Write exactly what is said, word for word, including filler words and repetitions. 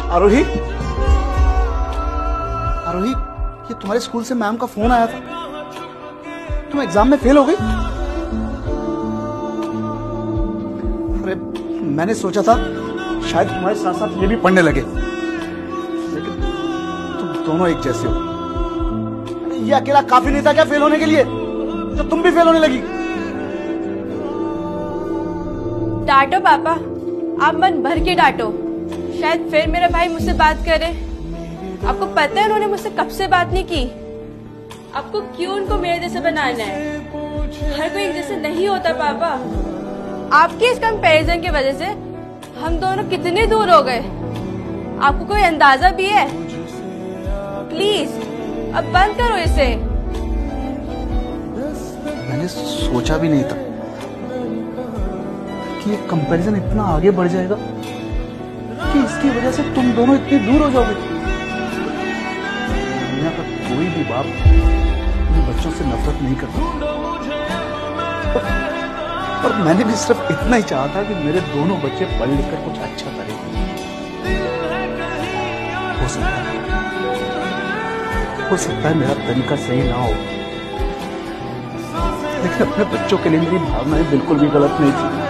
आरोही, आरोही, ये तुम्हारे स्कूल से मैम का फोन आया था, तुम एग्जाम में फेल हो गई। अरे मैंने सोचा था शायद तुम्हारे साथ साथ ये भी पढ़ने लगे, लेकिन तुम दोनों एक जैसे हो। ये अकेला काफी नहीं था क्या फेल होने के लिए, तो तुम भी फेल होने लगी। डांटो पापा, आप मन भर के डांटो, शायद फिर मेरा भाई मुझसे बात करे। आपको पता है उन्होंने मुझसे कब से बात नहीं की। आपको क्यों उनको मेरे जैसे बनाना है? हर कोई एक जैसे नहीं होता पापा। आपके इस कंपैरिजन की वजह से हम दोनों कितने दूर हो गए, आपको कोई अंदाजा भी है? प्लीज अब बंद करो इसे। मैंने सोचा भी नहीं था कि ये कंपैरिजन इतना आगे बढ़ जाएगा कि इसकी वजह से तुम दोनों इतने दूर हो जाओगे। दुनिया का कोई भी बाप अपने बच्चों से नफरत नहीं करता, और मैंने भी सिर्फ इतना ही चाहा था कि मेरे दोनों बच्चे पढ़ लिख कर कुछ अच्छा करें। हो सकता है हो सकता है मेरा तरीका सही ना हो, लेकिन अपने बच्चों के लिए मेरी भावनाएं बिल्कुल भी गलत नहीं थी।